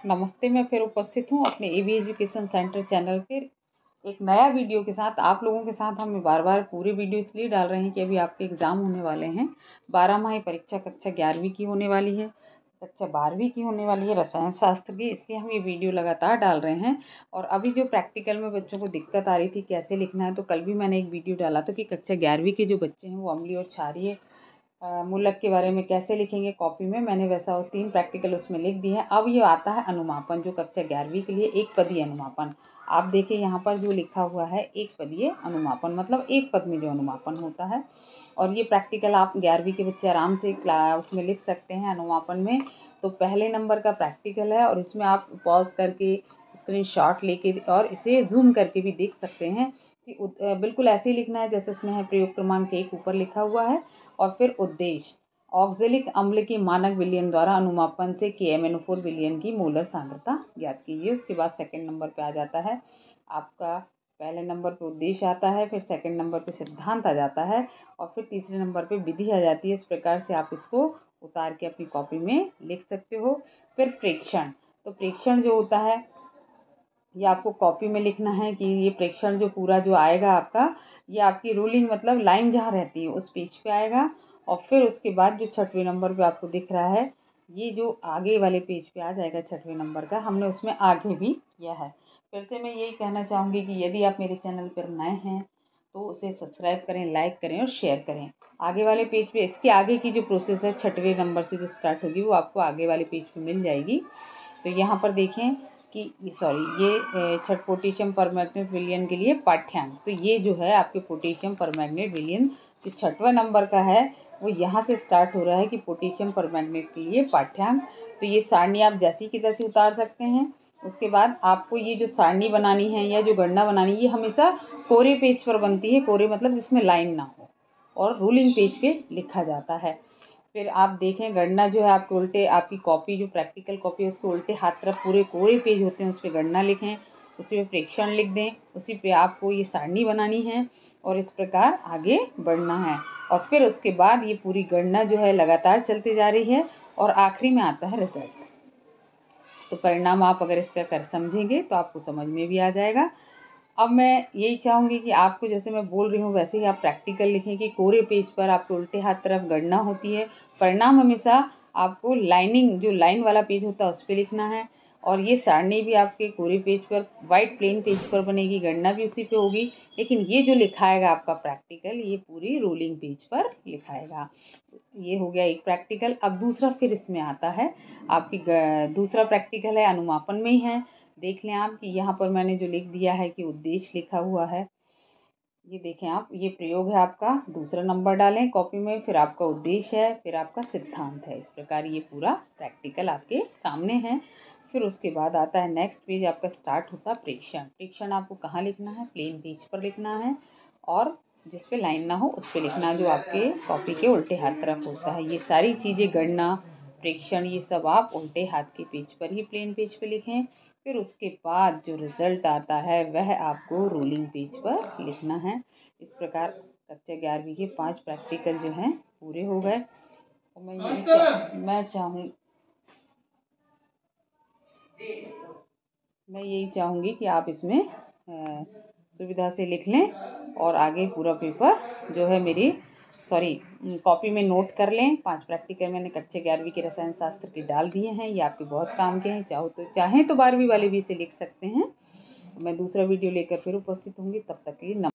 नमस्ते, मैं फिर उपस्थित हूँ अपने एबी एजुकेशन सेंटर चैनल पर एक नया वीडियो के साथ। आप लोगों के साथ हम बार पूरे वीडियो इसलिए डाल रहे हैं कि अभी आपके एग्ज़ाम होने वाले हैं। 12 परीक्षा कक्षा 11वीं की होने वाली है, कक्षा 12वीं की होने वाली है रसायन शास्त्र की, इसलिए हम ये वीडियो लगातार डाल रहे हैं। और अभी जो प्रैक्टिकल में बच्चों को दिक्कत आ रही थी कैसे लिखना है, तो कल भी मैंने एक वीडियो डाला था कि कक्षा 11वीं के जो बच्चे हैं वो अम्लीय और क्षारीय मूलक के बारे में कैसे लिखेंगे कॉपी में। मैंने वैसा 3 प्रैक्टिकल उसमें लिख दिए हैं। अब ये आता है अनुमापन, जो कक्षा 11वीं के लिए एक पदीय अनुमापन। आप देखिए यहाँ पर जो लिखा हुआ है एक पदीय अनुमापन, मतलब एक पद में जो अनुमापन होता है। और ये प्रैक्टिकल आप 11वीं के बच्चे आराम से उसमें लिख सकते हैं अनुमापन में। तो पहले नंबर का प्रैक्टिकल है और इसमें आप पॉज करके स्क्रीनशॉट लेके और इसे जूम करके भी देख सकते हैं कि बिल्कुल ऐसे ही लिखना है जैसे इसमें है प्रयोग क्रमांक 1 ऊपर लिखा हुआ है। और फिर उद्देश्य, ऑक्जेलिक अम्ल के मानक विलयन द्वारा अनुमापन से KMnO4 विलयन की मोलर सांद्रता ज्ञात कीजिए। उसके बाद सेकंड नंबर पे आ जाता है आपका, पहले नंबर पे उद्देश्य आता है, फिर सेकंड नंबर पे सिद्धांत आ जाता है और फिर तीसरे नंबर पे विधि आ जाती है। इस प्रकार से आप इसको उतार के अपनी कॉपी में लिख सकते हो। फिर प्रेक्षण, तो प्रेक्षण जो होता है ये आपको कॉपी में लिखना है कि ये प्रेक्षण जो पूरा जो आएगा आपका, ये आपकी रूलिंग मतलब लाइन जहाँ रहती है उस पेज पे आएगा। और फिर उसके बाद जो 6वें नंबर पे आपको दिख रहा है, ये जो आगे वाले पेज पे आ जाएगा 6वें नंबर का, हमने उसमें आगे भी किया है। फिर से मैं यही कहना चाहूँगी कि यदि आप मेरे चैनल पर नए हैं तो उसे सब्सक्राइब करें, लाइक करें और शेयर करें। आगे वाले पेज पे इसके आगे की जो प्रोसेस है 6वें नंबर से जो स्टार्ट होगी वो आपको आगे वाले पेज पे मिल जाएगी। तो यहाँ पर देखें कि ये छठ पोटेशियम परमैंगनेट विलयन के लिए पाठ्यांक, तो ये जो है आपके पोटेशियम परमैंगनेट विलयन जो 6वें नंबर का है वो यहाँ से स्टार्ट हो रहा है कि पोटेशियम परमैंगनेट के लिए पाठ्यांक। तो ये सारणी आप जैसी की तैसी उतार सकते हैं। उसके बाद आपको ये जो सारणी बनानी है या जो गणना बनानी है, ये हमेशा कोरे पेज पर बनती है। कोरे मतलब जिसमें लाइन ना हो, और रूलिंग पेज पे लिखा जाता है। फिर आप देखें गणना जो है आपको उल्टे, आपकी कॉपी जो प्रैक्टिकल कॉपी है उसको उल्टे हाथ तरफ पूरे कोरे पेज होते हैं उस पर गणना लिखें, उसी पे प्रेक्षण लिख दें, उसी पे आपको ये सारणी बनानी है और इस प्रकार आगे बढ़ना है। और फिर उसके बाद ये पूरी गणना जो है लगातार चलती जा रही है और आखिरी में आता है रिजल्ट। तो परिणाम आप अगर इसका कर समझेंगे तो आपको समझ में भी आ जाएगा। अब मैं यही चाहूँगी कि आपको जैसे मैं बोल रही हूँ वैसे ही आप प्रैक्टिकल लिखें कि कोरे पेज पर आपको उल्टे हाथ तरफ गणना होती है। परिणाम हमेशा आपको लाइनिंग, जो लाइन वाला पेज होता है उस पर लिखना है। और ये सारणी भी आपके कोरे पेज पर, वाइट प्लेन पेज पर बनेगी, गणना भी उसी पे होगी। लेकिन ये जो लिखाएगा आपका प्रैक्टिकल, ये पूरी रोलिंग पेज पर लिखाएगा। ये हो गया एक प्रैक्टिकल। अब दूसरा फिर इसमें आता है आपकी दूसरा प्रैक्टिकल है अनुमापन में ही है। देख लें आप कि यहाँ पर मैंने जो लिख दिया है कि उद्देश्य लिखा हुआ है, ये देखें आप, ये प्रयोग है आपका, दूसरा नंबर डालें कॉपी में, फिर आपका उद्देश्य है, फिर आपका सिद्धांत है। इस प्रकार ये पूरा प्रैक्टिकल आपके सामने है। फिर उसके बाद आता है नेक्स्ट पेज आपका, स्टार्ट होता है प्रेक्षण। प्रेक्षण आपको कहाँ लिखना है, प्लेन पेज पर लिखना है और जिस पे लाइन ना हो उस पे लिखना, जो आपके कॉपी के उल्टे हाथ तरफ होता है। ये सारी चीज़ें गणना, प्रेक्षण, ये सब आप उल्टे हाथ के पेज पर ही, प्लेन पेज पे लिखें। फिर उसके बाद जो रिज़ल्ट आता है वह आपको रोलिंग पेज पर लिखना है। इस प्रकार कक्षा 11वीं के 5 प्रैक्टिकल जो हैं पूरे हो गए। और मैं यही चाहूँगी कि आप इसमें सुविधा से लिख लें और आगे पूरा पेपर जो है मेरी कॉपी में नोट कर लें। 5 प्रैक्टिकल मैंने कक्षा 11वीं के रसायन शास्त्र के डाल दिए हैं, ये आपके बहुत काम के हैं। चाहें तो 12वीं वाले भी इसे लिख सकते हैं। मैं दूसरा वीडियो लेकर फिर उपस्थित होंगी, तब तक के लिए नमस्कार।